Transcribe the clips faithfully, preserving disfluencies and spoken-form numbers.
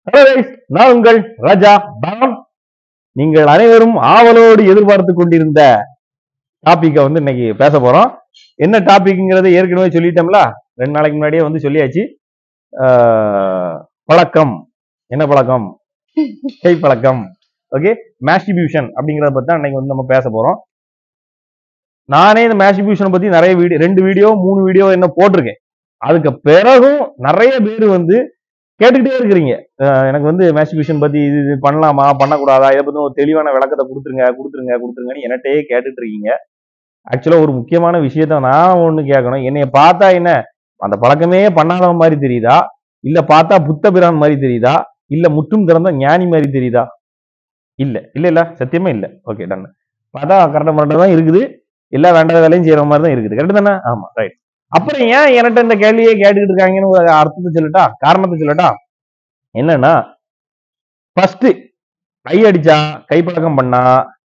Hello guys, நான் உங்கள் ராஜா bomb. நீங்கள் அனைவரும் ஆவலோடு எதிர்பார்த்து கொண்டிருந்த டாபிக்கை வந்து இன்னைக்கு பேச போறோம். என்ன டாபிக்ங்கிறத ஏற்கனவே சொல்லிட்டோம்ல, ரெண்டு நாளைக்கு முன்னாடியே வந்து சொல்லியாச்சு. பழக்கம், என்ன பழக்கம்? கை பழக்கம். ஓகே, மாஸ்டிபியூஷன் அப்படிங்கிறத பத்தி தான் இன்னைக்கு வந்து நம்ம பேச போறோம். நானே இந்த மாஸ்டிபியூஷனை பத்தி நிறைய வீடியோ ரெண்டு வீடியோ மூணு வீடியோ என்ன போட்டிருக்கேன். அதுக்கு பிறகும் நிறைய பேர் வந்து கேட்டுக்கிட்டே இருக்கிறீங்க, எனக்கு வந்து மாஸ்டிபியூஷன் பத்தி இது இது பண்ணலாமா பண்ணக்கூடாதா, இதை பத்தி ஒரு தெளிவான விளக்கத்தை கொடுத்துருங்க கொடுத்துருங்க கொடுத்துருங்கன்னு என்னட்டே கேட்டுட்டு இருக்கீங்க. ஆக்சுவலா ஒரு முக்கியமான விஷயத்த நான் ஒண்ணு கேட்கணும். என்னைய பார்த்தா என்ன அந்த பழக்கமே பண்ணாத மாதிரி தெரியுதா, இல்ல பார்த்தா புத்த பிரான் மாதிரி தெரியுதா, இல்ல முற்றும் திறந்த ஞானி மாதிரி தெரியுதா? இல்ல இல்ல இல்ல சத்தியமே இல்ல. Okay done. பார்த்தா கரெக்டா மட்டும் தான் இருக்குது, எல்லா வேண்டாத வேலையும் செய்யற மாதிரி தான் இருக்குது. கரெக்ட் தானே? ஆமா ரைட். அப்புறம் ஏன் என்கிட்ட இந்த கேள்வியே கேட்டுக்கிட்டு இருக்காங்கன்னு ஒரு அர்த்தத்தை சொல்லட்டா, காரணத்தை சொல்லட்டா. என்னன்னா, ஃபர்ஸ்ட் கை அடிச்சா கைப்பழக்கம் பண்ணா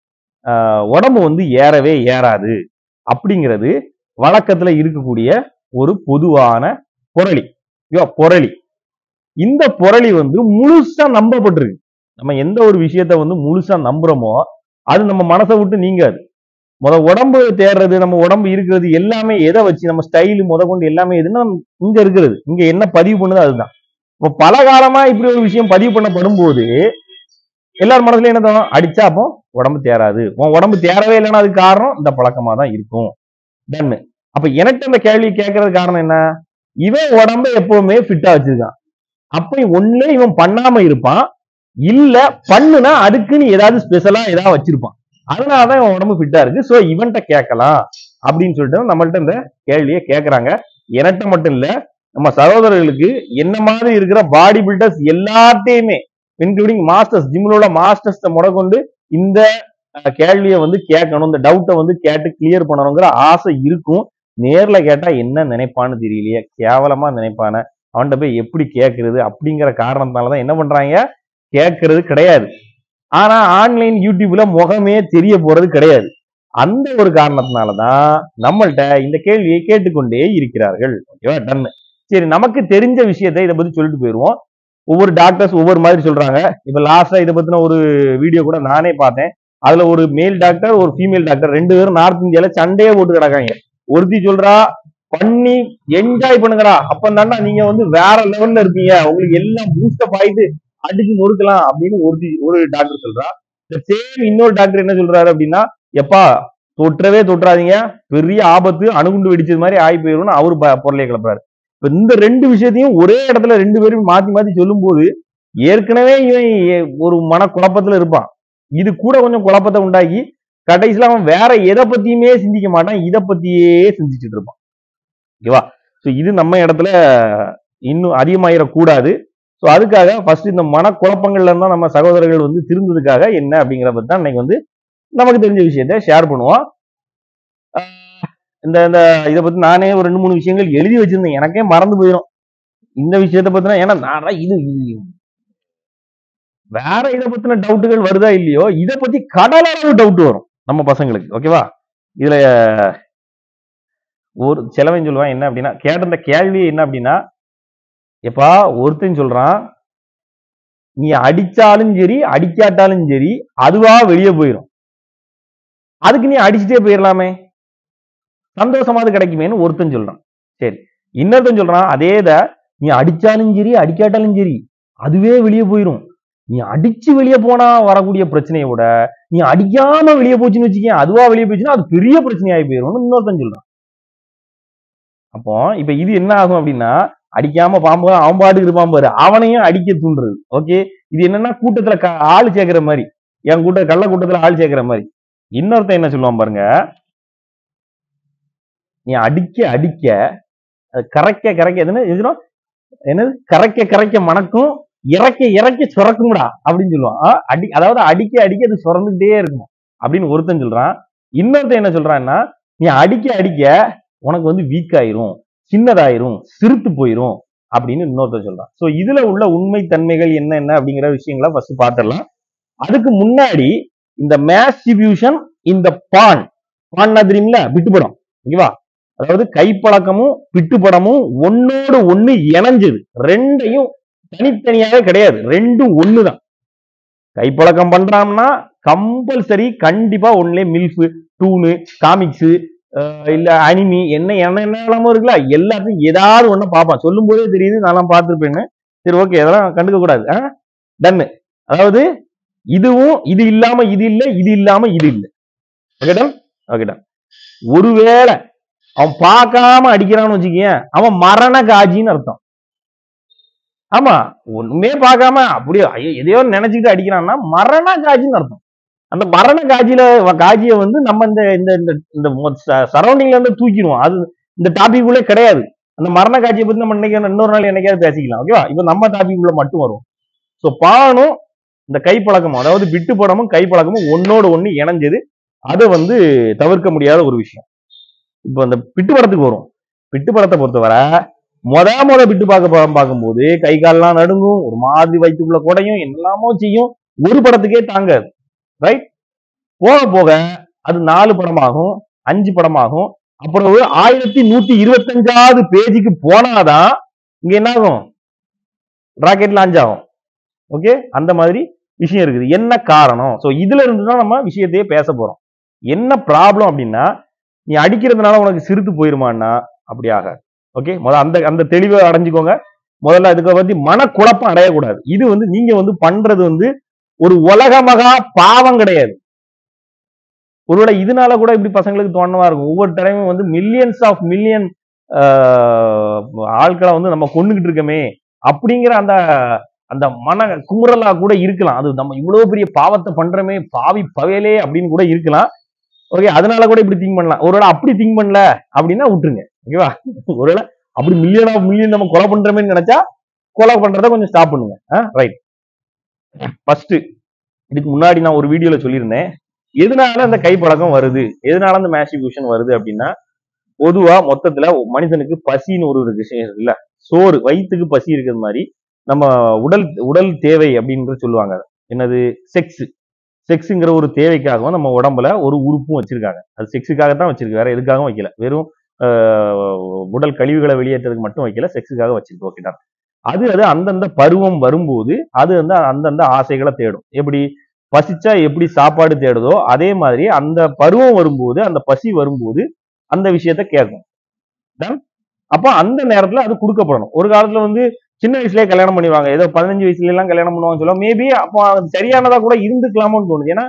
உடம்பு வந்து ஏறவே ஏறாது அப்படிங்கிறது வழக்கத்துல இருக்கக்கூடிய ஒரு பொதுவான புரளி. புரளி இந்த புரளி வந்து முழுசா நம்பப்பட்டிருக்கு. நம்ம எந்த ஒரு விஷயத்த வந்து முழுசா நம்புறோமோ அது நம்ம மனசை விட்டு நீங்காது. முத உடம்பு தேடுறது, நம்ம உடம்பு இருக்கிறது எல்லாமே எதை வச்சு, நம்ம ஸ்டைலு முத கொண்டு எல்லாமே எதுன்னா இங்க இருக்கிறது, இங்க என்ன பதிவு பண்ணுது அதுதான். இப்போ பல காலமா இப்படி ஒரு விஷயம் பதிவு பண்ணப்படும் போது எல்லாரும் மனசுல என்ன தோணும்? அடிச்சா அப்போ உடம்பு தேராது, உன் உடம்பு தேரவே இல்லைன்னா அதுக்கு காரணம் இந்த பழக்கமா தான் இருக்கும். டன்னு. அப்ப எனக்கு அந்த கேள்வி கேட்கறது காரணம் என்ன? இவன் உடம்ப எப்பவுமே ஃபிட்டா வச்சிருக்கான். அப்ப ஒண்ணு இவன் பண்ணாம இருப்பான், இல்ல பண்ணுனா அதுக்குன்னு ஏதாவது ஸ்பெஷலா ஏதாவது வச்சிருப்பான். அதனாலதான் இவன் உடம்பு ஃபிட்டா இருக்கு. சோ இவன்ட்ட கேட்கலாம் அப்படின்னு சொல்லிட்டு நம்மள்ட்ட இந்த கேள்வியை கேட்கறாங்க. என்கிட்ட மட்டும் இல்ல, நம்ம சகோதரர்களுக்கு என்ன மாதிரி இருக்கிற பாடி பில்டர்ஸ் எல்லாத்தையுமே இன்க்ளூடிங் மாஸ்டர்ஸ், ஜிம்ல உள்ள மாஸ்டர்ஸ் முட கொண்டு இந்த கேள்வியை வந்து கேட்கணும், இந்த டவுட்டை வந்து கேட்டு கிளியர் பண்ணணுங்கிற ஆசை இருக்கும். நேர்ல கேட்டா என்ன நினைப்பான்னு தெரியலையே, கேவலமா நினைப்பான, அவன்கிட்ட போய் எப்படி கேட்கறது அப்படிங்கிற காரணத்தினாலதான் என்ன பண்றாங்க, கேட்கறது கிடையாது. ஆனா ஆன்லைன் யூடியூப்ல முகமே தெரிய போறது கிடையாது. அந்த ஒரு காரணத்தினாலதான் நம்மள்ட்ட இந்த கேள்வியை கேட்டுக்கொண்டே இருக்கிறார்கள். ஓகேவா? டன். சரி, நமக்கு தெரிஞ்ச விஷயத்தை இதை பத்தி சொல்லிட்டு போயிருவோம். ஒவ்வொரு டாக்டர்ஸ் ஒவ்வொரு மாதிரி சொல்றாங்க. இப்ப லாஸ்டா இதை பத்தின ஒரு வீடியோ கூட நானே பார்த்தேன். அதுல ஒரு மேல் டாக்டர் ஒரு ஃபீமேல் டாக்டர் ரெண்டு பேரும் நார்த் இந்தியால சண்டையே போட்டு கிடக்காங்க. ஒருத்தி சொல்றா பண்ணி என்ஜாய் பண்ணுங்கடா, அப்ப தாண்டா நீங்க வந்து வேற லெவல்ல இருப்பீங்க, உங்களுக்கு எல்லாம் பூஸ்டப் ஆயிட்டு அடிச்சு நொறுக்கலாம் அப்படின்னு ஒரு ஒரு டாக்டர் சொல்றா. சேம் இன்னொரு டாக்டர் என்ன சொல்றாரு அப்படின்னா, எப்பா தொற்றவே தொற்றாதீங்க, பெரிய ஆபத்து, அணுகுண்டு வெடிச்சது மாதிரி ஆகி போயிடும்னு அவரு பொருளையை கிளப்புறாரு. இப்ப இந்த ரெண்டு விஷயத்தையும் ஒரே இடத்துல ரெண்டு பேரும் மாத்தி மாத்தி சொல்லும் போது ஏற்கனவே இவன் ஒரு மன குழப்பத்துல இருப்பான். இது கூட கொஞ்சம் குழப்பத்தை உண்டாக்கி கடைசியில அவன் வேற எதை பத்தியுமே சிந்திக்க மாட்டான், இதை பத்தியே சிந்திச்சுட்டு இருப்பான். ஓகேவா? சோ இது நம்ம இடத்துல இன்னும் அதிகமாயிடக்கூடாது. ஸோ அதுக்காக ஃபர்ஸ்ட் இந்த மனக்குழப்பங்கள்ல இருந்தா நம்ம சகோதரர்கள் வந்து திருந்ததுக்காக என்ன அப்படிங்கிற பத்தி தான் இன்னைக்கு வந்து நமக்கு தெரிஞ்ச விஷயத்த ஷேர் பண்ணுவோம். இந்த இந்த இதை பத்தி நானே ஒரு ரெண்டு மூணு விஷயங்கள் எழுதி வச்சிருந்தேன், எனக்கே மறந்து போயிடும் இந்த விஷயத்த பத்தினா. ஏன்னா நான் இது வேற இதை பத்தின டவுட்டுகள் வருதா இல்லையோ, இதை பத்தி கடலளவு டவுட் வரும் நம்ம பசங்களுக்கு. ஓகேவா? இதுல ஒரு சிலவன் சொல்லுவான் என்ன அப்படின்னா, கேட்ட இந்த கேள்வி என்ன அப்படின்னா, எப்பா ஒருத்தன் சொல்றான் நீ அடிச்சாலும் சரி அடிக்காட்டாலும் சரி அதுவா வெளியே போயிடும், அதுக்கு நீ அடிச்சுட்டே போயிடலாமே, சந்தோஷமாவது கிடைக்குமேன்னு ஒருத்தன் சொல்றான். சரி, இன்னொருத்தன் சொல்றான் அதேத நீ அடிச்சாலும் சரி அடிக்காட்டாலும் சரி அதுவே வெளியே போயிடும், நீ அடிச்சு வெளியே போனா வரக்கூடிய பிரச்சனையை விட நீ அடிக்காம வெளியே போச்சுன்னு வச்சுக்கேன், அதுவா வெளியே போச்சுன்னா அது பெரிய பிரச்சனையாகி போயிடும் இன்னொருத்தன் சொல்றான். அப்போ இப்ப இது என்ன ஆகும் அப்படின்னா, அடிக்காம பாம்பு அவன் பாட்டுக்கு இருப்பான் பாரு, அவனையும் அடிக்க தூண்டுறது. ஓகே, இது என்னன்னா கூட்டத்துல ஆள் சேர்க்கிற மாதிரி, என் கூட்ட கள்ள கூட்டத்துல ஆள் சேர்க்கிற மாதிரி. இன்னொருத்தன் என்ன சொல்லுவான் பாருங்க, நீ அடிக்க அடிக்க கரைக்க கரைக்க எதுன்னு என்னது கரைக்க கரைக்க மணக்கும், இறக்க இறக்க சுரக்கும்டா அப்படின்னு சொல்லுவான். அடி அதாவது அடிக்க அடிக்க அது சுரந்துகிட்டே இருக்கும் அப்படின்னு ஒருத்தன் சொல்றான். இன்னொருத்தன் என்ன சொல்றான்னா, நீ அடிக்க அடிக்க உனக்கு வந்து வீக் ஆயிரும், சின்னதாயிரும், சிறுத்து போயிரும் அப்படின்னு இன்னொருத்தர் சொல்றான். சோ இதுல உள்ள உண்மை தன்மைகள் என்ன என்ன அப்படிங்கிற விஷயங்களை ஃபர்ஸ்ட் பாத்திரலாம். அதுக்கு முன்னாடி இந்த மாஸ்டிபியூஷன், இந்த பான் பான்னா தெரியுங்களா, பிட்டுப்படம். ஓகேவா? அதாவது கைப்பழக்கமும் பிட்டுப்படமும் ஒன்னோடு ஒண்ணு இணைஞ்சது, ரெண்டையும் தனித்தனியாவே கிடையாது, ரெண்டும் ஒண்ணுதான். கைப்பழக்கம் பண்றான்னா கம்பல்சரி கண்டிப்பா ஒன்லே மில்ஃப், டூனு, காமிக்ஸ், இல்ல அனிமி, என்ன என்ன என்னெல்லாமோ இருக்குல்ல, எல்லாத்தையும் ஏதாவது ஒண்ணு பார்ப்பான். சொல்லும் போதே தெரியுது, நான் பார்த்துருப்பேன்னு. சரி, ஓகே, அதெல்லாம் கண்டுக்க கூடாது. டன்னு. அதாவது இதுவும் இது இல்லாம இது இல்ல, இது இல்லாம இது இல்ல. ஓகேடா ஓகேடா ஒருவேளை அவன் பார்க்காம அடிக்கிறான்னு வச்சுக்கேன், அவன் மரண காஜின்னு அர்த்தம். ஆமா, ஒண்ணுமே பார்க்காம அப்படியே எதையோ நினைச்சுக்கிட்டு அடிக்கிறான்னா மரண காஜின்னு அர்த்தம். அந்த மரண காஜியில காஜியை வந்து நம்ம இந்த இந்த சரௌண்டிங்ல இருந்து தூக்கிடுவோம். அது இந்த டாபிக் உள்ளே கிடையாது. அந்த மரண காட்சியை பத்தி நம்ம இன்னைக்கு இன்னொரு நாள் என்னைக்காவது பேசிக்கலாம். ஓகேவா? இப்ப நம்ம டாபிக் உள்ள மட்டும் வரும். சோ பானும் இந்த கைப்பழக்கமும், அதாவது விட்டு படமும் கைப்பழக்கமும் ஒன்னோடு ஒண்ணு இணைஞ்சது. அதை வந்து தவிர்க்க முடியாத ஒரு விஷயம். இப்ப அந்த பிட்டு படத்துக்கு வரும். பிட்டு படத்தை பொறுத்தவரை மொத மொத பிட்டு பார்க்க படம் பார்க்கும்போது கை கால்லாம் நடுங்கும், ஒரு மாதிரி வயிற்றுக்குள்ள குடையும், என்னெல்லாமோ செய்யும். ஒரு படத்துக்கே தாங்காது. ரைட்? போக போக அது நாலு படமாகும், அஞ்சு படமாகும். அப்புறம் ஒரு ஆயிரத்தி நூத்தி இருபத்தி அஞ்சாவது பேஜுக்கு போனாதான் இங்க என்ன ஆகும், ராக்கெட் லான்ச் ஆகும். ஓகே, அந்த மாதிரி விஷயம் இருக்குது. என்ன காரணம்? சோ இதுல இருந்துதான் நம்ம விஷயத்தையே பேச போறோம். என்ன ப்ராப்ளம் அப்படின்னா, நீ அடிக்கிறதுனால உனக்கு சிரித்து போயிருமான்னா அப்படி ஆகாது. ஓகே, முதல்ல அந்த அந்த தெளிவை அடைஞ்சுக்கோங்க. முதல்ல அதுக்கு பத்தி மனக்குழப்பம் அடையக்கூடாது. இது வந்து நீங்க வந்து பண்றது வந்து ஒரு உலகமகா பாவம் கிடையாது. ஒருவேளை இதனால கூட இப்படி பசங்களுக்கு தோணவா இருக்கும். ஒவ்வொரு தடவையும் வந்து மில்லியன்ஸ் ஆஃப் மில்லியன் ஆட்களை வந்து நம்ம கொண்டுகிட்டு இருக்கமே அப்படிங்கிற அந்த அந்த மன குமுறலா கூட இருக்கலாம். அது நம்ம இவ்வளவு பெரிய பாவத்தை பண்றமே, பாவி பவையலே அப்படின்னு கூட இருக்கலாம். ஓகே, அதனால கூட இப்படி திங்க் பண்ணலாம். ஒருவேளை அப்படி திங்க் பண்ணல அப்படின்னா விட்டுருங்க. ஓகேவா? ஒருவேளை அப்படி மில்லியன் ஆஃப் மில்லியன் நம்ம கொலை பண்றமே நினைச்சா கொலை பண்றதை கொஞ்சம் ஸ்டாப் பண்ணுங்க. ரைட். ஃபர்ஸ்ட், இதுக்கு முன்னாடி நான் ஒரு வீடியோல சொல்லியிருந்தேன், எதனால அந்த கைப்பழக்கம் வருது, எதனால அந்த மேஸ்டிபியூஷன் வருது அப்படின்னா, பொதுவா மொத்தத்துல மனிதனுக்கு பசின்னு ஒரு விஷயம் இருக்குல்ல, சோறு, வயிற்றுக்கு பசி இருக்கிறது மாதிரி நம்ம உடல் உடல் தேவை அப்படின்னு சொல்லுவாங்க. என்னது? செக்ஸ். செக்ஸுங்கிற ஒரு தேவைக்காகவும் நம்ம உடம்புல ஒரு உறுப்பும் வச்சிருக்காங்க. அது செக்ஸுக்காகத்தான் வச்சிருக்கு, வேற எதுக்காகவும் வைக்கல. வெறும் உடல் கழிவுகளை வெளியேற்றதுக்கு மட்டும் வைக்கல, செக்ஸுக்காக வச்சிருக்கு. ஓகேடா? அது அது அந்தந்த பருவம் வரும்போது அது வந்து அந்தந்த ஆசைகளை தேடும். எப்படி பசிச்சா எப்படி சாப்பாடு தேடுதோ அதே மாதிரி அந்த பருவம் வரும்போது, அந்த பசி வரும்போது அந்த விஷயத்த கேட்கும். அப்ப அந்த நேரத்துல அது கொடுக்கப்படணும். ஒரு காலத்துல வந்து சின்ன வயசுலயே கல்யாணம் பண்ணிடுவாங்க. ஏதோ பதினஞ்சு வயசுல எல்லாம் கல்யாணம் பண்ணுவாங்க சொல்லுவாங்க. மேபி அப்போ சரியானதா கூட இருந்துக்கலாமோன்னு தோணுது. ஏன்னா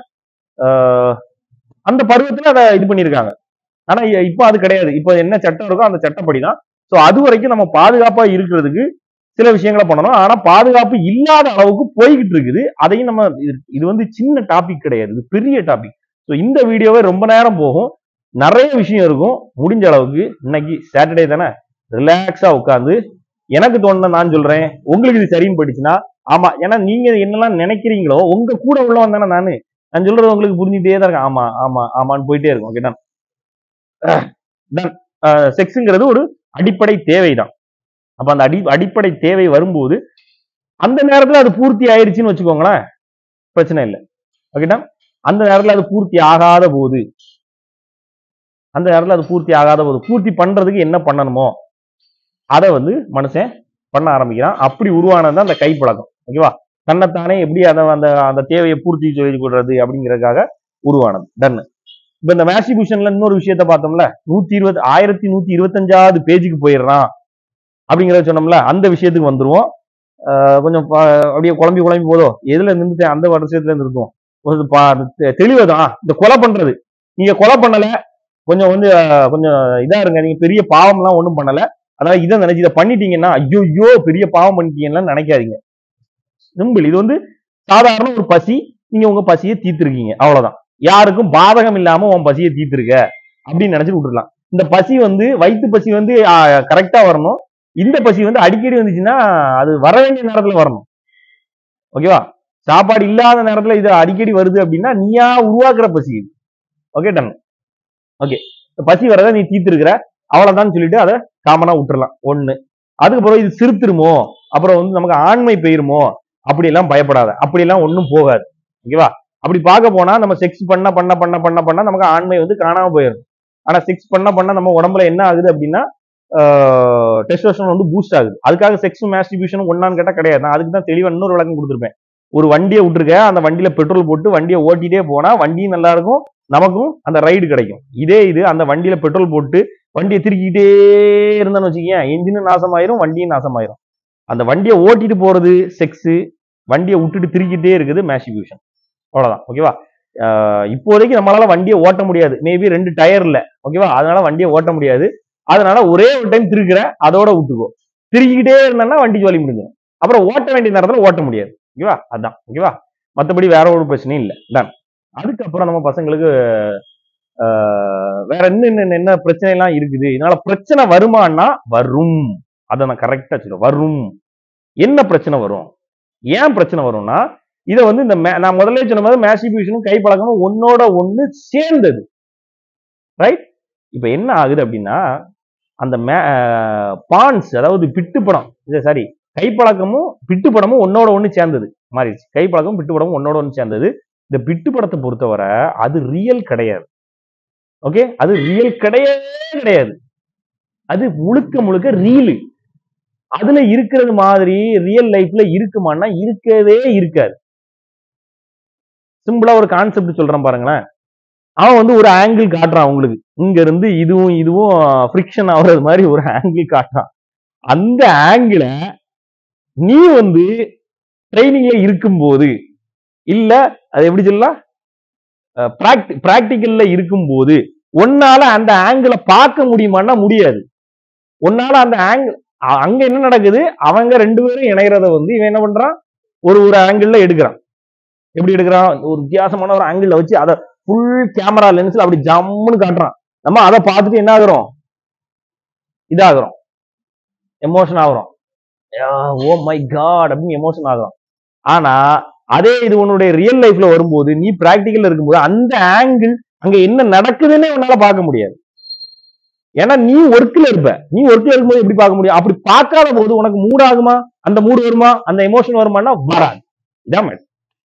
அந்த பருவத்துல அதை இது பண்ணிருக்காங்க. ஆனா இப்ப அது கிடையாது. இப்ப என்ன சட்டம் இருக்கோ அந்த சட்டப்படிதான். சோ அது வரைக்கும் நம்ம பாதுகாப்பா இருக்கிறதுக்கு சில விஷயங்களை பண்ணணும். ஆனா பாதுகாப்பு இல்லாத அளவுக்கு போய்கிட்டு இருக்குது. அதையும் நம்ம, இது வந்து சின்ன டாபிக் கிடையாது, இது பெரிய டாபிக். ஸோ இந்த வீடியோவே ரொம்ப நேரம் போகும், நிறைய விஷயம் இருக்கும். முடிஞ்ச அளவுக்கு இன்னைக்கு சாட்டர்டே தானே, ரிலாக்ஸா உட்காந்து எனக்கு தோணுன நான் சொல்றேன். உங்களுக்கு இது சரின்னு போயிடுச்சுன்னா ஆமா, ஏன்னா நீங்க என்னெல்லாம் நினைக்கிறீங்களோ உங்க கூட உள்ளவன் தானே நானு. நான் சொல்றது உங்களுக்கு புரிஞ்சுட்டே தான் இருக்கேன். ஆமா ஆமா ஆமான்னு போயிட்டே இருக்கும். Okay, ton. செக்ஸுங்கிறது ஒரு அடிப்படை தேவைதான். அப்ப அந்த அடி அடிப்படை தேவை வரும்போது அந்த நேரத்துல அது பூர்த்தி ஆயிடுச்சுன்னு வச்சுக்கோங்களேன், பிரச்சனை இல்லை. ஓகேடா? அந்த நேரத்துல அது பூர்த்தி ஆகாத போது அந்த நேரத்துல அது பூர்த்தி ஆகாத போது பூர்த்தி பண்றதுக்கு என்ன பண்ணணுமோ அதை வந்து மனுஷன் பண்ண ஆரம்பிக்கிறான். அப்படி உருவானது அந்த கைப்பழக்கம். ஓகேவா? தன்னைத்தானே எப்படி அதை அந்த அந்த தேவையை பூர்த்தி செய்து கொள்றது அப்படிங்கிறதுக்காக உருவானது. டன். இப்ப இந்த மேஸ்டிபியூஷன்ல இன்னொரு விஷயத்த பார்த்தோம்ல, நூத்தி இருபது ஆயிரத்தி நூத்தி இருபத்தி அஞ்சாவது பேஜுக்கு போயிடுறான் அப்படிங்கிறத சொன்னோம்ல, அந்த விஷயத்துக்கு வந்துருவோம். கொஞ்சம் அப்படியே குழம்பி குழம்பி போதோ, எதுல நின்றுட்டேன், அந்த வருஷத்துல இருந்து இருக்கும் தெளிவுதான். இந்த கொலை பண்றது, நீங்க கொலை பண்ணல, கொஞ்சம் வந்து கொஞ்சம் இதா இருங்க, நீங்க பெரிய பாவம் எல்லாம் ஒண்ணும் பண்ணல, அதனால இதை நினைச்சு இதை பண்ணிட்டீங்கன்னா ஐயோ ஐயோ பெரிய பாவம் பண்ணிட்டீங்கன்னு நினைக்காதீங்க. சிம்பிள். இது வந்து சாதாரண ஒரு பசி, நீங்க உங்க பசியை தீர்த்திருக்கீங்க, அவ்வளவுதான். யாருக்கும் பாதகம் இல்லாம உன் பசியை தீர்த்திருக்க அப்படின்னு நினைச்சிட்டு விட்டுருலாம். இந்த பசி வந்து வயிற்று பசி வந்து கரெக்டா வரணும். இந்த பசி வந்து அடிக்கடி வந்துச்சுன்னா அது வர வேண்டிய நேரத்துல வரணும். ஓகேவா? சாப்பாடு இல்லாத நேரத்துல இது அடிக்கடி வருது அப்படின்னா நீயா உருவாக்குற பசி இது. Okay, ton. ஓகே, பசி வரத நீ தீர்த்திருக்கிற, அவ்வளவுதான் சொல்லிட்டு அதை காமனா விட்டுறலாம். ஒண்ணு. அதுக்கப்புறம் இது சிறுத்துருமோ, அப்புறம் வந்து நமக்கு ஆண்மை பெயருமோ, அப்படி எல்லாம் பயப்படாத. அப்படி எல்லாம் ஒண்ணும் போகாது. ஓகேவா? அப்படி பார்க்க போனா நம்ம செக்ஸ் பண்ண பண்ண பண்ண பண்ண பண்ண நமக்கு ஆண்மை வந்து காணாம போயிடும். ஆனா செக்ஸ் பண்ண பண்ண நம்ம உடம்புல என்ன ஆகுது அப்படின்னா டெஸ்டோஸ்டெரான் வந்து பூஸ்ட் ஆகுது. அதுக்காக செக்ஸ் மாஸ்டிபியூஷன் ஒன்னான்னு கேட்டா கிடையாது. நான் அதுக்கு தான் தெளிவா இன்னொரு விளக்கம் கொடுத்துருப்பேன். ஒரு வண்டியை விட்டுருக்க, அந்த வண்டியில பெட்ரோல் போட்டு வண்டியை ஓட்டிட்டே போனா வண்டியும் நல்லா இருக்கும், நமக்கும் அந்த ரைடு கிடைக்கும். இதே இது அந்த வண்டியில பெட்ரோல் போட்டு வண்டியை திருக்கிட்டே இருந்தான்னு வச்சுக்கேன், என்ஜினும் நாசமாயிரும், வண்டியும் நாசமாயிரும். அந்த வண்டியை ஓட்டிட்டு போறது செக்ஸ், வண்டியை விட்டுட்டு திருக்கிட்டே இருக்குது மாஸ்டிபியூஷன். அவ்வளவுதான். ஓகேவா? இப்போதைக்கு நம்மளால வண்டியை ஓட்ட முடியாது, மேபி ரெண்டு டயர் இல்ல. ஓகேவா? அதனால வண்டியை ஓட்ட முடியாது. அதனால ஒரே ஒரு டைம் திருக்கிற, அதோட விட்டுக்கோ. திருக்கிட்டே இருந்தா வண்டி ஜோலி முடிஞ்சிடும். அப்புறம் ஓட்ட வேண்டிய நேரத்துல ஓட்ட முடியாது. ஓகேவா? அதான். ஓகேவா? மற்றபடி வேற ஒரு பிரச்சனையும் இல்லை. டன். அதுக்கப்புறம் நம்ம பசங்களுக்கு வேற என்ன என்ன பிரச்சனை எல்லாம் இருக்குது, இதனால பிரச்சனை வருமானா வரும். அதை நான் கரெக்டா சொல்லுவேன், வரும். என்ன பிரச்சனை வரும், ஏன் பிரச்சனை வரும்னா, இதை வந்து இந்த நான் முதல்ல சொன்ன மாதிரி மாஸ்டிபியூஷனும் கை பழக்கமும் ஒன்னோட ஒண்ணு சேர்ந்தது. ரைட்? இப்ப என்ன ஆகுது அப்படின்னா, அந்த பான்ஸ், அதாவது பிட்டுப்படம், சாரி கைப்பழக்கமும் பிட்டுப்படமும் ஒன்னோட ஒண்ணு சேர்ந்தது மாறிடுச்சு. கைப்பழக்கமும் பிட்டுப்படமும் ஒன்னோட ஒண்ணு சேர்ந்தது. இந்த பிட்டுப்படத்தை பொறுத்தவரை அது ரியல் கிடையாது. ஓகே, அது ரியல் கிடையவே கிடையாது. அது முழுக்க முழுக்க ரீல். அதுல இருக்கிறது மாதிரி ரியல் லைஃப்ல இருக்குமான்னா இருக்கவே இருக்காது. சிம்பிளா ஒரு கான்செப்ட் சொல்றேன் பாருங்களேன். அவன் வந்து ஒரு ஆங்கிள் காட்டுறான் உங்களுக்கு, இங்க இருந்து இதுவும் இதுவும் ஃப்ரிக்ஷன் ஆகுறது மாதிரி ஒரு ஆங்கிள் காட்டுறான். அந்த ஆங்கிள நீ வந்து ட்ரைனிங்ல இருக்கும் போது, இல்ல அது எப்படி சொல்லலாம், பிராக்டிக்கல்ல இருக்கும் போது உன்னால அந்த ஆங்கிள பார்க்க முடியுமான்னா முடியாது. உன்னால அந்த ஆங்கிள், அங்க என்ன நடக்குது, அவங்க ரெண்டு பேரும் இணைகிறத வந்து இவன் என்ன பண்றான், ஒரு ஒரு ஆங்கிள் எடுக்கிறான். எப்படி எடுக்கிறான், ஒரு வித்தியாசமான ஒரு ஆங்கிள் வச்சு அதை ஃபுல் கேமரா லென்ஸ்ல அப்படி ஜம்முன்னு காட்டுறான். நம்ம அதை பார்த்துட்டு என்ன ஆகுறோம், இதாகிறோம், எமோஷன் ஆகுறோம். ஓ மை காட் அப்படின்னு எமோஷன் ஆகும். ஆனா அதே இது உன்னுடைய ரியல் லைஃப்ல வரும்போது, நீ பிராக்டிக்கல் இருக்கும்போது அந்த ஆங்கிள் அங்க என்ன நடக்குதுன்னு உன்னால பார்க்க முடியாது. ஏன்னா நீ ஒர்க்ல இருப்ப. நீ ஒர்க்ல இருக்கும்போது எப்படி பார்க்க முடியும்? அப்படி பார்க்காத போது உனக்கு மூட் ஆகுமா, அந்த மூடு வருமா, அந்த எமோஷன் வருமானா வராது. இதான் மேடம்.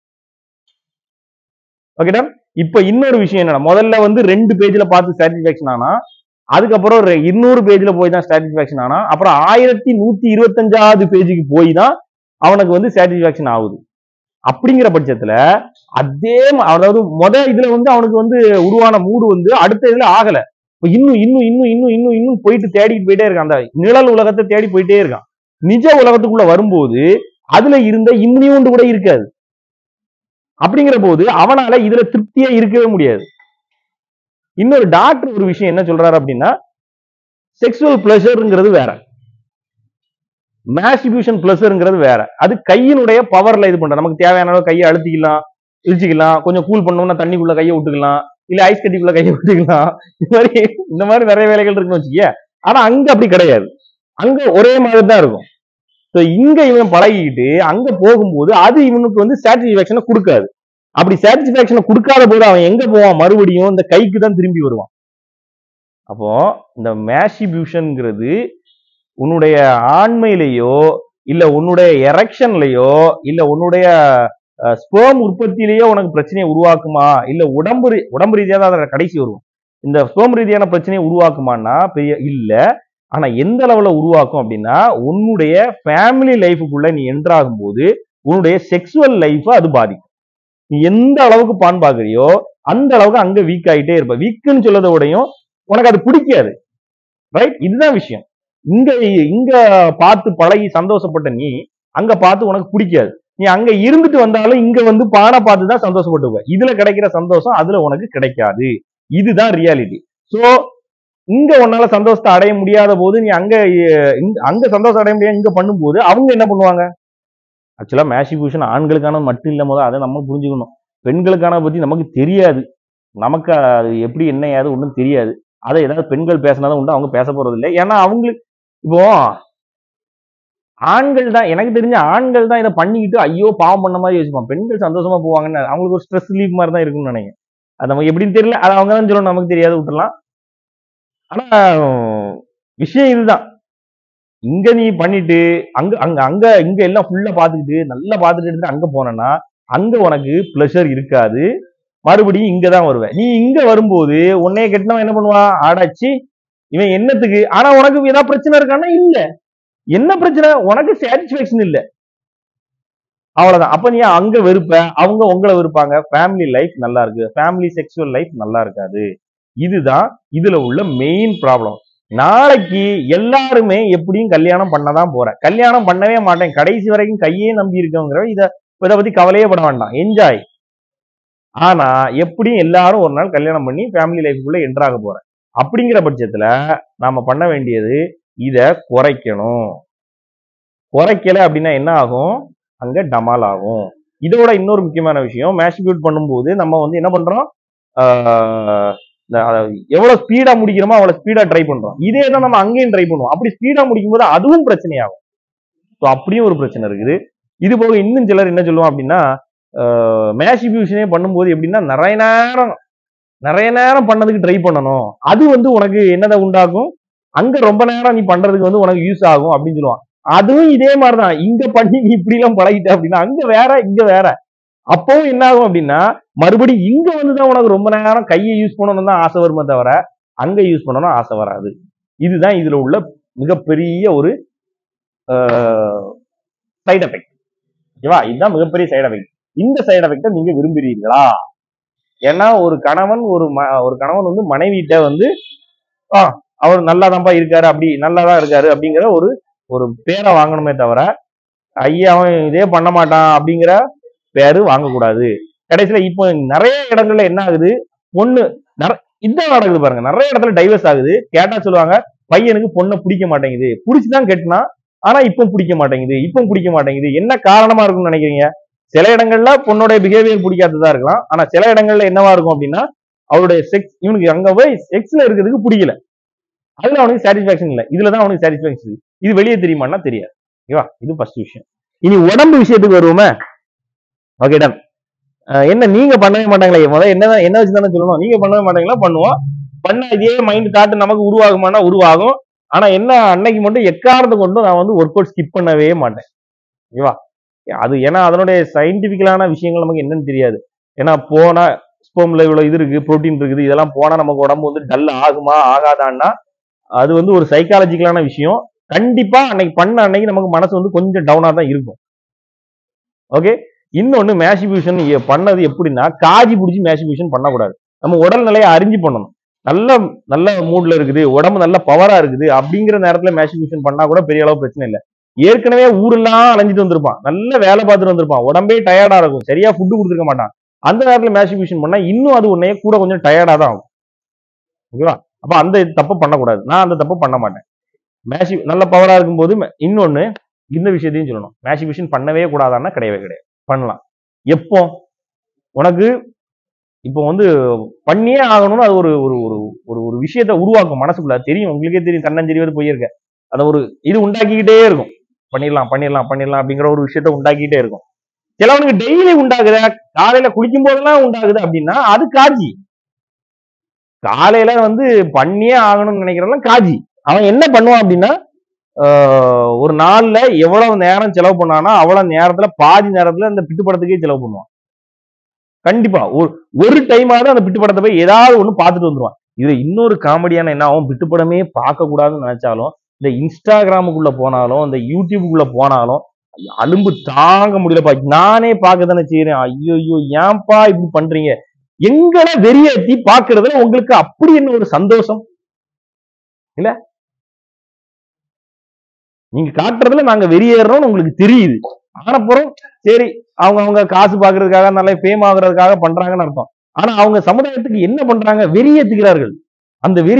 ஓகேடா? இப்ப இன்னொரு விஷயம் என்னன்னா, முதல்ல வந்து ரெண்டு பேஜ்ல பார்த்து சாட்டிஸ்பாக்சன் ஆனா, அதுக்கப்புறம் இருநூறு பேஜ்ல போய் தான் சாட்டிஸ்பாக்சன் ஆனா, அப்புறம் ஆயிரத்தி நூத்தி இருபத்தி அஞ்சாவது பேஜுக்கு போய் தான் அவனுக்கு வந்து சாட்டிஸ்பாக்சன் ஆகுது. அப்படிங்கிற பட்சத்துல அதே, அதாவது முத இதுல வந்து அவனுக்கு வந்து உருவான மூடு வந்து அடுத்த இதுல ஆகல. இன்னும் இன்னும் இன்னும் இன்னும் இன்னும் இன்னும் போயிட்டு தேடிட்டு போயிட்டே இருக்கான். அந்த நிழல் உலகத்தை தேடி போயிட்டே இருக்கான். நிஜ உலகத்துக்குள்ள வரும்போது அதுல இருந்த இம்யூனியூண்டு கூட இருக்காது. அப்படிங்கிற போது அவனால இதுல திருப்தியா இருக்கவே முடியாது. இன்னொரு டாக்டர் ஒரு விஷயம் என்ன சொல்றாரு அப்படின்னா, செக்ஸுவல் பிளஷர்ங்கிறது வேற, மாஸ்டிபியூஷன் பிளஷர்ங்கிறது வேற. அது கையினுடைய பவர்ல இது பண்ற, நமக்கு தேவையான அளவு கையை அழுத்திக்கலாம், இழிச்சிக்கலாம், கொஞ்சம் கூல் பண்ணோம்னா தண்ணிக்குள்ள கையை விட்டுக்கலாம், இல்ல ஐஸ் கட்டிக்குள்ள கையை விட்டுக்கலாம். இந்த மாதிரி இந்த மாதிரி நிறைய வேலைகள் இருக்குன்னு வச்சுக்க. ஆனா அங்க அப்படி கிடையாது, அங்க ஒரே மாதிரி தான் இருக்கும். இங்க இவன் பழகிக்கிட்டு அங்க போகும்போது அது இவனுக்கு வந்து சாட்டிஸ்பாக்சனை கொடுக்காது. அப்படி சாட்டிஸ்பாக்சனை கொடுக்காத போது அவன் எங்க போவான், மறுபடியும் இந்த கைக்கு தான் திரும்பி வருவான். அப்போ இந்த மாஸ்டிபியூஷன்ங்கிறது உன்னுடைய ஆண்மையிலேயோ இல்ல உன்னுடைய எரெக்ஷன்லயோ இல்ல உன்னுடைய ஸ்பெர்ம் உற்பத்தியிலேயோ உனக்கு பிரச்சனையை உருவாக்குமா, இல்ல உடம்பு உடம்பு ரீதியா தான் கடைசி வருவோம். இந்த ஸ்பெர்ம் ரீதியான பிரச்சனையை உருவாக்குமான்னா பெரிய இல்ல. ஆனா எந்த அளவுல உருவாக்கும் அப்படின்னா, உன்னுடைய ஃபேமிலி லைஃபுக்குள்ள நீ என்ட்ராகும் போது உன்னுடைய செக்ஸுவல் லைஃப் அது பாதிக்கும். நீ எந்த அளவுக்கு பான் பாக்குறியோ அந்த அளவுக்கு அங்க வீக் ஆகிட்டே இருப்ப. வீக்குன்னு சொல்லதை விடையும் உனக்கு அது பிடிக்காது. ரைட்? இதுதான் விஷயம். இங்க இங்க பார்த்து பழகி சந்தோஷப்பட்ட நீ அங்க பார்த்து உனக்கு பிடிக்காது. நீ அங்க இருந்துட்டு வந்தாலும் இங்க வந்து பானை பார்த்து தான் சந்தோஷப்பட்டுவ. இதுல கிடைக்கிற சந்தோஷம் அதுல உனக்கு கிடைக்காது. இதுதான் ரியாலிட்டி. சோ இங்க உன்னால சந்தோஷத்தை அடைய முடியாத போது நீ அங்க அங்க சந்தோஷம் அடைய முடியாது இங்க பண்ணும்போது அவங்க என்ன பண்ணுவாங்க? ஆக்சுவலா மாஸ்டிபியூஷன் ஆண்களுக்கான மட்டும் இல்ல, போது அதை நம்ம புரிஞ்சுக்கணும். பெண்களுக்கான பத்தி நமக்கு தெரியாது. நமக்கு அது எப்படி என்ன ஏது ஒன்றும் தெரியாது. அதை ஏதாவது பெண்கள் பேசினாதான் உண்டு, அவங்க பேச போறது இல்லை. ஏன்னா அவங்களுக்கு இப்போ ஆண்கள் தான், எனக்கு தெரிஞ்ச ஆண்கள் தான் இதை பண்ணிக்கிட்டு ஐயோ பாவம் பண்ண மாதிரி யோசிப்பான். பெண்கள் சந்தோஷமா போவாங்கன்னு அவங்களுக்கு ஒரு ஸ்ட்ரெஸ் ரிலீஃப் மாதிரி தான் இருக்குன்னு நினைக்கிறேன். அது நமக்கு எப்படின்னு தெரியல, அது அவங்க தான் சொல்லணும், நமக்கு தெரியாது, விட்டுலாம். ஆனா விஷயம் இதுதான். இங்க நீ பண்ணிட்டு அங்க அங்க அங்க இங்க எல்லாம் ஃபுல்லா பாத்துக்கிட்டு நல்லா பாத்துட்டு எடுத்து அங்க போனா அங்க உனக்கு பிளஷர் இருக்காது. மறுபடியும் இங்கதான் வருவேன். நீ இங்க வரும்போது உன்னைய கெட்டினவன் என்ன பண்ணுவான், ஆடாச்சி இவன் என்னத்துக்கு? ஆனா உனக்கு ஏதாவது பிரச்சனை இருக்கான்னா இல்ல. என்ன பிரச்சனை? உனக்கு சாட்டிஸ்பேக்ஷன் இல்ல, அவ்வளவுதான். அப்ப நீ அங்க வெறுப்ப, அவங்க உங்களை வெறுப்பாங்க. ஃபேமிலி லைஃப் நல்லா இருக்கு, ஃபேமிலி செக்ஷுவல் லைஃப் நல்லா இருக்காது. இதுதான் இதுல உள்ள மெயின் ப்ராப்ளம். நாளைக்கு எல்லாருமே எப்படியும் கல்யாணம் பண்ணதான் போறேன், கல்யாணம் பண்ணவே மாட்டேன், கடைசி வரைக்கும் கையே நம்பி இருக்கவங்கிற இத இதை பத்தி கவலையே பட வேண்டாம், என்ஜாய். ஆனா எப்படியும் எல்லாரும் ஒரு நாள் கல்யாணம் பண்ணி ஃபேமிலி லைஃப்குள்ள என்ட்ராக போறேன். அப்படிங்கிற பட்சத்துல நாம பண்ண வேண்டியது இத குறைக்கணும். குறைக்கல அப்படின்னா என்ன ஆகும்? அங்க டமால் ஆகும். இதோட இன்னொரு முக்கியமான விஷயம், மேஸ்டிபியூட் பண்ணும்போது நம்ம வந்து என்ன பண்றோம்? ஆஹ் எவ்வளவு ஸ்பீடா முடிக்கிறோமோ அவ்வளவு ஸ்பீடா ட்ரை பண்றோம். இதே தான் நம்ம அங்கேயும் ட்ரை பண்ணுவோம். அப்படி ஸ்பீடா முடிக்கும் போது அதுவும் பிரச்சனையாகும். ஸோ அப்படியும் ஒரு பிரச்சனை இருக்குது. இது போக இன்னும் சிலர் என்ன சொல்லுவோம் அப்படின்னா, மேஸ்டிபியூஷனே பண்ணும்போது எப்படின்னா நிறைய நேரம் நிறைய நேரம் பண்ணதுக்கு ட்ரை பண்ணணும். அது வந்து உனக்கு என்னதை உண்டாகும்? அங்க ரொம்ப நேரம் நீ பண்றதுக்கு வந்து உனக்கு யூஸ் ஆகும் அப்படின்னு சொல்லுவான். அதுவும் இதே மாதிரிதான். இங்க பண்ணி நீ இப்படி எல்லாம் பழகிட்ட அப்படின்னா அங்க வேற, இங்க வேற. அப்பவும் என்ன ஆகும் அப்படின்னா மறுபடியும் இங்க வந்துதான் உனக்கு ரொம்ப நேரம் கையை யூஸ் பண்ணணும் தான் ஆசை வருமே தவிர அங்க யூஸ் பண்ணணும் ஆசை வராது. இதுதான் இதுல உள்ள மிகப்பெரிய ஒரு சைடு எஃபெக்ட். ஓகேவா? இதுதான் மிகப்பெரிய சைடு எஃபெக்ட். இந்த சைடு எஃபெக்டை நீங்க விரும்புறீர்களா? ஏன்னா ஒரு கணவன் ஒரு ஒரு கணவன் வந்து மனைவிட்ட வந்து ஆஹ் அவர் நல்லாதான்ப்பா இருக்காரு, அப்படி நல்லாதான் இருக்காரு அப்படிங்கிற ஒரு ஒரு பேரை வாங்கணுமே தவிர ஐயா அவன் இதே பண்ண மாட்டான் அப்படிங்கிற பேரு வாங்கக்கூடாது. கடைசியில இப்போ நிறைய இடங்கள்ல என்ன ஆகுது, பொண்ணு இதான் நடக்குது பாருங்க. நிறைய இடத்துல டைவர்ஸ் ஆகுது. கேட்டா சொல்லுவாங்க பையனுக்கு பொண்ணை பிடிக்க மாட்டேங்குது, பிடிச்சுதான் கெட்டினா ஆனா இப்ப பிடிக்க மாட்டேங்குது, இப்ப பிடிக்க மாட்டேங்குது. என்ன காரணமா இருக்கும்னு நினைக்கிறீங்க? சில இடங்கள்ல பொண்ணோட பிஹேவியர் பிடிக்காததா இருக்கலாம். ஆனா சில இடங்கள்ல என்னவா இருக்கும் அப்படின்னா அவருடைய செக்ஸ் இவனுக்கு அங்க போய் செக்ஸ்ல இருக்கிறதுக்கு பிடிக்கல, அதுல அவனுக்கு சாட்டிஸ்பாக்சன் இல்லை, இதுலதான் அவனுக்கு சாட்டிஸ்பாக்சன். இது வெளியே தெரியுமான்னா தெரியாது. ஓகேவா? இது ஃபர்ஸ்ட் விஷயம். இனி உடம்பு விஷயத்துக்கு வருவோமே. Okay done. என்ன நீங்க பண்ணவே மாட்டாங்களே, முதல்ல என்ன என்ன வச்சுதானே சொல்லணும். நீங்க பண்ணவே மாட்டாங்களா? பண்ணுவோம். பண்ண இதே மைண்ட் தாட்டு நமக்கு உருவாகுமானா உருவாகும். ஆனா என்ன, அன்னைக்கு மட்டும் எக்காரணத்தை கொண்டும் நான் வந்து ஒர்க் அவுட் ஸ்கிப் பண்ணவே மாட்டேன். ஓகேவா? அது ஏன்னா அதனுடைய சயின்டிபிக்கலான விஷயங்கள் நமக்கு என்னன்னு தெரியாது. ஏன்னா போனா ஸ்போம்ல இவ்வளவு இது இருக்கு, புரோட்டீன் இருக்குது, இதெல்லாம் போனா நமக்கு உடம்பு வந்து டல் ஆகுமா ஆகாதான்னா அது வந்து ஒரு சைக்காலஜிக்கலான விஷயம். கண்டிப்பா அன்னைக்கு பண்ண அன்னைக்கு நமக்கு மனசு வந்து கொஞ்சம் டவுனா தான் இருக்கும். ஓகே. இன்னொன்னு மேஸ்டிபியூஷன் பண்ணது எப்படின்னா காஜி பிடிச்சி மேஸ்டிபியூஷன் பண்ணக்கூடாது. நம்ம உடல் நிலையை அறிஞ்சு பண்ணணும். நல்ல நல்ல மூட்ல இருக்குது, உடம்பு நல்ல பவரா இருக்குது அப்படிங்கிற நேரத்துல மேஸ்டிபியூஷன் பண்ணா கூட பெரிய அளவு பிரச்சனை இல்லை. ஏற்கனவே ஊரெல்லாம் அலைஞ்சிட்டு வந்திருப்பான், நல்ல வேலை பார்த்துட்டு வந்திருப்பான், உடம்பே டயர்டா இருக்கும், சரியா ஃபுட்டு கொடுத்துருக்க மாட்டான். அந்த நேரத்துல மேஸ்டிபியூஷன் பண்ணா இன்னும் அது உன்னைய கூட கொஞ்சம் டயர்டா தான் ஆகும். ஓகேவா? அப்ப அந்த தப்பு பண்ணக்கூடாது. நான் அந்த தப்பு பண்ண மாட்டேன். மேஸ்டி நல்ல பவரா இருக்கும்போது. இன்னொன்னு இந்த விஷயத்தையும் சொல்லணும், மேஸ்டிபியூஷன் பண்ணவே கூடாதான்னா கிடையவே கிடையாது, பண்ணலாம். எப்போ உனக்கு இப்போ வந்து பண்ணியே ஆகணும்னு அது ஒரு ஒரு ஒரு ஒரு விஷயத்த உருவாக்கும் மனசுக்குள்ள. தெரியும், உங்களுக்கே தெரியும், தன்னஞ்செறிவது போயிருக்க அதை ஒரு இது உண்டாக்கிக்கிட்டே இருக்கும். பண்ணிடலாம் பண்ணிடலாம் பண்ணிடலாம் அப்படிங்கிற ஒரு விஷயத்த உண்டாக்கிட்டே இருக்கும். சிலவனுக்கு டெய்லி உண்டாகுது, காலையில குளிக்கும் போதெல்லாம் உண்டாகுது அப்படின்னா அது காஜி. காலையில வந்து பண்ணியே ஆகணும்னு நினைக்கிறவன் காஜி. அவன் என்ன பண்ணுவான் அப்படின்னா ஒரு நாள்ல எவ்வளவு நேரம் செலவு பண்ணானா அவ்வளவு நேரத்துல பாதி நேரத்துல அந்த பிட்டு படத்துக்கே செலவு பண்ணுவான். கண்டிப்பா ஒரு ஒரு டைமாவது அந்த பிட்டு படத்தை போய் ஏதாவது ஒண்ணு பார்த்துட்டு வந்துருவான். இது இன்னொரு காமெடியான என்ன, அவன் பிட்டு படமே பார்க்க கூடாதுன்னு நினைச்சாலும் இந்த இன்ஸ்டாகிராமுக்குள்ள போனாலும் இந்த யூடியூபுக்குள்ள போனாலும் அலும்பு தாங்க முடியலப்பா. நானே பார்க்க தானே செய்யறேன், ஐயோ ஐயோ ஏன்பா இப்படி பண்றீங்க? எங்களை வெறியேற்றி பாக்குறதுல உங்களுக்கு அப்படி என்ன ஒரு சந்தோஷம் இல்ல? நீங்க காட்டுறதுல நாங்க வெறியேறோம்னு உங்களுக்கு தெரியுது. ஆனப்புறம் சரி அவங்க அவங்க காசு பாக்குறதுக்காக நல்ல ஃபேம் ஆகுறதுக்காக பண்றாங்கன்னு அர்த்தம். ஆனா அவங்க சமுதாயத்துக்கு என்ன பண்றாங்க? வெறியேற்றுகிறார்கள். அந்த வெறி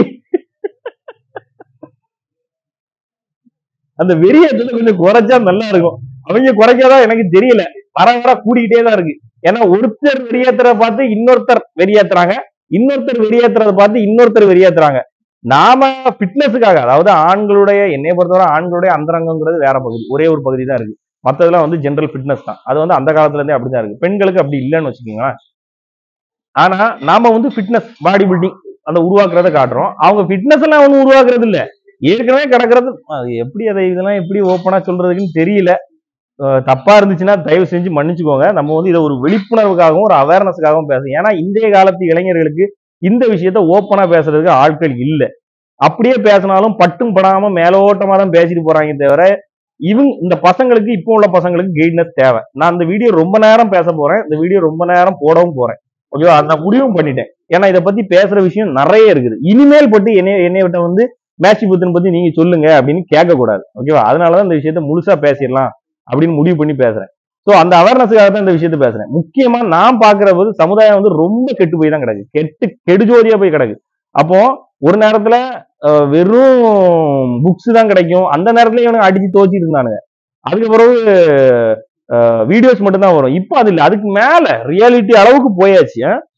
அந்த வெறியேற்றத்தை கொஞ்சம் குறைச்சா நல்லா இருக்கும். அவங்க குறைக்காதான் எனக்கு தெரியல, வர வர கூடிக்கிட்டே தான் இருக்கு. ஏன்னா ஒருத்தர் வெறியேற்றுறத பார்த்து இன்னொருத்தர் வெறியேற்றுறாங்க, இன்னொருத்தர் வெறியேற்றுறத பார்த்து இன்னொருத்தர் வெறியேற்றுறாங்க. நாம ஃபிட்னஸுக்காக, அதாவது ஆண்களுடைய, என்னைய பொறுத்தவரை ஆண்களுடைய அந்தரங்கங்கிறது வேற பகுதி, ஒரே ஒரு பகுதி தான் இருக்கு. மற்றதெல்லாம் வந்து ஜென்ரல் ஃபிட்னஸ் தான். அது வந்து அந்த காலத்துல இருந்தே அப்படிதான் இருக்கு. பெண்களுக்கு அப்படி இல்லைன்னு வச்சுக்கோங்களேன். ஆனா நாம வந்து ஃபிட்னஸ் பாடி பில்டிங் அந்த உருவாக்குறத காட்டுறோம். அவங்க ஃபிட்னஸ் எல்லாம் ஒன்றும் உருவாக்குறது இல்லை, ஏற்கனவே கிடக்கிறது. எப்படி அதை இதெல்லாம் எப்படி ஓப்பனா சொல்றதுக்குன்னு தெரியல. தப்பா இருந்துச்சுன்னா தயவு செஞ்சு மன்னிச்சுக்கோங்க. நம்ம வந்து இதை ஒரு விழிப்புணர்வுக்காகவும் ஒரு அவேர்னஸுக்காகவும் பேசுறோம். ஏன்னா இன்றைய காலத்து இளைஞர்களுக்கு இந்த விஷயத்த ஓப்பனா பேசுறதுக்கு ஆட்கள் இல்லை. அப்படியே பேசினாலும் பட்டும் படாம மேலோட்டமா தான் பேசிட்டு போறாங்க தவிர இவங்க இந்த பசங்களுக்கு இப்போ உள்ள பசங்களுக்கு கைட்னஸ் தேவை. நான் இந்த வீடியோ ரொம்ப நேரம் பேச போறேன், இந்த வீடியோ ரொம்ப நேரம் போடவும் போறேன். ஓகேவா? நான் முடிவும் பண்ணிட்டேன். ஏன்னா இதை பத்தி பேசுற விஷயம் நிறைய இருக்குது. இனிமேல் பட்டு என்னை என்னை விட்ட வந்து மேட்ச் புத்தன் பத்தி நீங்க சொல்லுங்க அப்படின்னு கேட்க கூடாது. ஓகேவா? அதனாலதான் இந்த விஷயத்த முழுசா பேசிடலாம் அப்படின்னு முடிவு பண்ணி பேசுறேன். ஸோ அந்த அவேர்னஸுக்காக தான் இந்த விஷயத்த பேசுறேன். முக்கியமா நான் பாக்குற போது சமுதாயம் வந்து ரொம்ப கெட்டு போய் தான் கிடக்கு. கெட்டு கெடுஜோதியா போய் கிடக்கு. அப்போ ஒரு நேரத்துல வெறும் புக்ஸ் தான் கிடைக்கும். அந்த நேரத்துல இவனுக்கு அடிச்சு தோச்சிட்டு இருந்தானுங்க. அதுக்கு பிறகு வீடியோஸ் மட்டும் தான் வரும். இப்போ அது இல்லை, அதுக்கு மேல ரியாலிட்டி அளவுக்கு போயாச்சு.